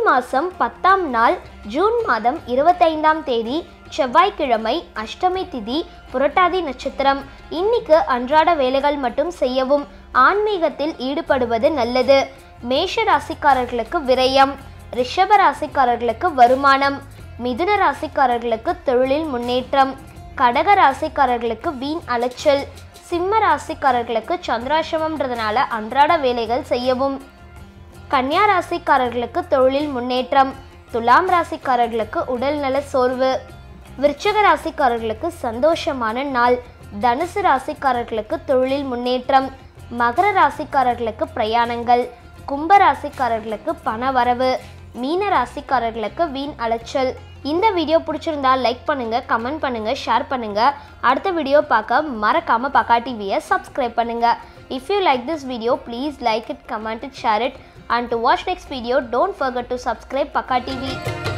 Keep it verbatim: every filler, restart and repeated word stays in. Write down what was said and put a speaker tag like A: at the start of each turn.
A: மாதம் பத்தாம் நாள் ஜூன் மாதம் இருபத்தைந்தாம் தேதி செவ்வாய்க்கிழமை, அஷ்டமி திதி, புரட்டாதி நட்சத்திரம். இன்னைக்கு அன்றாட வேலைகள் மட்டும் செய்யவும், ஆன்மீகத்தில் ஈடுபடுவது நல்லது. மேஷ ராசிக்காரர்களுக்கு விரயம், ரிஷப ராசிக்காரர்களுக்கு வருமானம், மிதுன ராசிக்காரர்களுக்கு தொழிலில் முன்னேற்றம், கடக ராசிக்காரர்களுக்கு வீண் அலைச்சல், சிம்ம ராசிக்காரர்களுக்கு சந்திராசிரமம்ன்றதுனால அன்றாட வேலைகள் செய்யவும், கன்னியா ராசிக்காரர்களுக்கு தொழிலில் முன்னேற்றம், துலாம் ராசிக்காரர்களுக்கு உடல் நல சோர்வு, விருச்சிக ராசிக்காரர்களுக்கு சந்தோஷமான நாள், தனுசு ராசிக்காரர்களுக்கு தொழிலில் முன்னேற்றம், மகர ராசிக்காரர்களுக்கு பிரயாணங்கள், கும்ப ராசிக்காரர்களுக்கு பண வரவு, மீன ராசிக்காரர்களுக்கு வீண் அலைச்சல். இந்த வீடியோ பிடிச்சிருந்தா லைக் பண்ணுங்க, கமெண்ட் பண்ணுங்க, ஷேர் பண்ணுங்க. அடுத்த வீடியோ பார்க்க மறக்காம பக்கா டிவியை சப்ஸ்கிரைப் பண்ணுங்க. If you like this video, please like it, comment it, share it, and to watch next video, don't forget to subscribe Pakka T V.